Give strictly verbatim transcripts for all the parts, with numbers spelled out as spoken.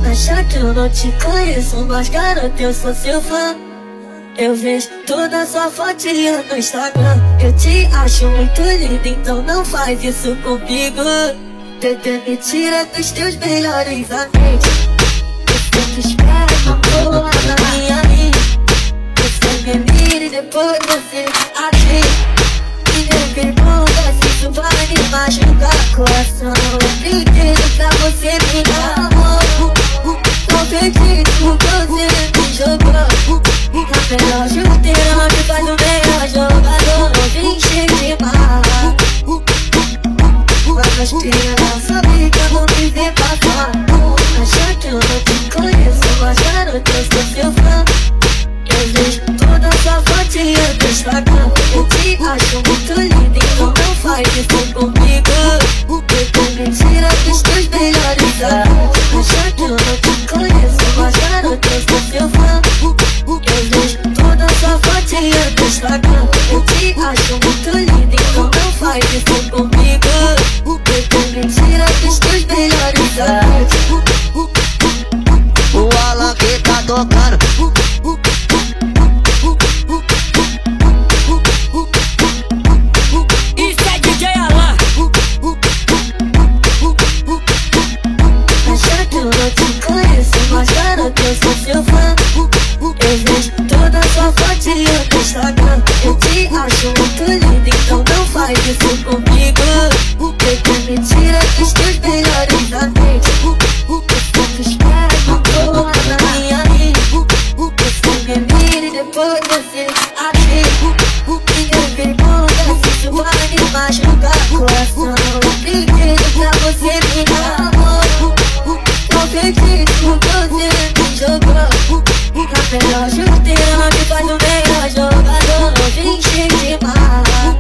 Acha que eu não te conheço, mas garota, eu sou seu fã. Eu vejo toda sua fotinha no Instagram. Eu te acho muito linda, então não faz isso comigo. Bebê, me tira dos teus melhores amigos. Você me espera com boa na minha linha. Você me mira e depois você atira. E me pergunta se isso vai me machucar. Coração pedido pra você me dar amor. Tô perdido porque você me jogou. A melhor chuteira que faz o melhor jogador. Vim cheio de bala. Mas piranha sabe que eu vou me ver passar. Acha que eu não te conheço, mas garota, eu sou seu fã. Eu vejo toda sua fotinha do Instagram. Eu te acho muito linda, então não faz isso comigo. Bebê, me tira dos teus melhores amigos. Acha que eu não te conheço, mas garota, eu sou seu fã. Eu vejo toda sua fotinha do Instagram. Eu te acho muito linda, então não faz isso comigo. Bebê, me tira dos teus melhores amigos. O Alan que tá tocando. Isso é D J Alan. Acha que eu não te conheço, mas garota, eu sou seu fã. Eu vejo toda sua fotinha no Instagram. Eu te acho muito linda, então não faz isso comigo. Bebê, me tira dos teus melhores amigos. Você me espera com boa na minha linha. Você me mira e depois você atira. E me pergunta se isso vai me machucar. Coração pedido pra você me dar amor. Tô perdido porque você me jogou. A melhor chuteira que faz o melhor jogador. Vim cheio de bala.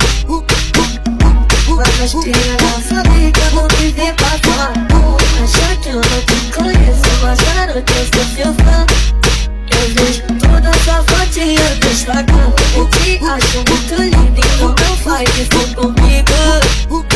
Mas piranha sabe que eu vou me ver passar. Acha que eu não te conheço, mas garota, eu sou seu fã. Eu vejo toda sua fotinha do Instagram. Eu te acho muito linda, então não faz isso comigo.